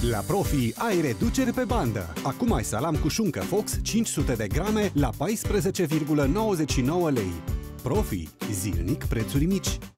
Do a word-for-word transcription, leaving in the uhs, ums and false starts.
La Profi ai reduceri pe bandă. Acum ai salam cu șuncă Fox cinci sute de grame la paisprezece virgulă nouăzeci și nouă lei. Profi. Zilnic prețuri mici.